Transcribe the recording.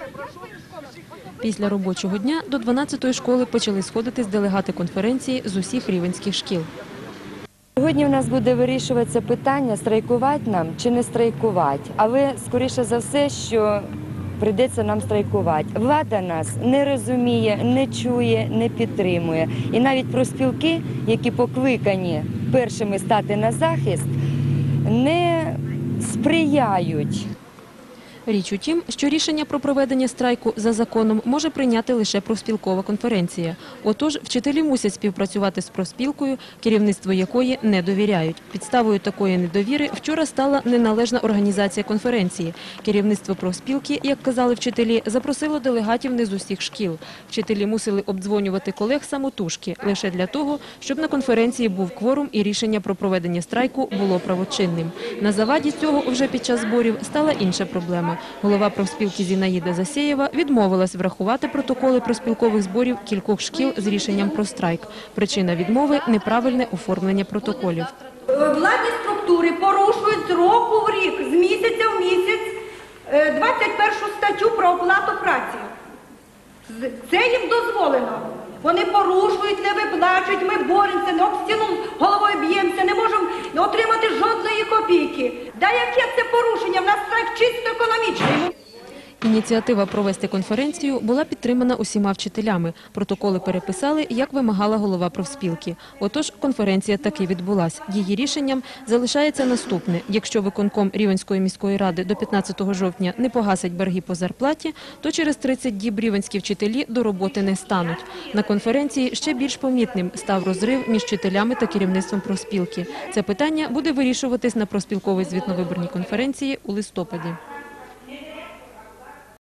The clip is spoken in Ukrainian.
Після робочого дня до 12-ї школи почали сходитись делегати конференції з усіх рівенських шкіл. Сьогодні у нас буде вирішуватися питання, страйкувати нам чи не страйкувати. Але, скоріше за все, що прийдеться нам страйкувати. Влада нас не розуміє, не чує, не підтримує. І навіть профспілки, які покликані першими стати на захист, не сприяють. Річ у тім, що рішення про проведення страйку за законом може прийняти лише профспілкова конференція. Отож, вчителі мусять співпрацювати з профспілкою, керівництво якої не довіряють. Підставою такої недовіри вчора стала неналежна організація конференції. Керівництво профспілки, як казали вчителі, запросило делегатів не з усіх шкіл. Вчителі мусили обдзвонювати колег самотужки, лише для того, щоб на конференції був кворум і рішення про проведення страйку було правочинним. На заваді цього вже під час зборів стала інша проблема. Голова профспілки Зінаїда Засєєва відмовилась врахувати протоколи профспілкових зборів кількох шкіл з рішенням про страйк. Причина відмови – неправильне оформлення протоколів. Владні структури порушують з року в рік, з місяця в місяць 21 статтю про оплату праці. Це їм дозволено. Вони порушують, не виплачують, ми боремося, не об стіну головою б'ємося, не можемо отримати жодної копійки. Да яке це порушення? В нас страйк чисто економічний. Ініціатива провести конференцію була підтримана усіма вчителями. Протоколи переписали, як вимагала голова профспілки. Отож, конференція таки відбулась. Її рішенням залишається наступне. Якщо виконком Рівенської міської ради до 15 жовтня не погасить борги по зарплаті, то через 30 діб рівенські вчителі до роботи не стануть. На конференції ще більш помітним став розрив між вчителями та керівництвом профспілки. Це питання буде вирішуватись на профспілковій звітно-виборній конференції у листопаді.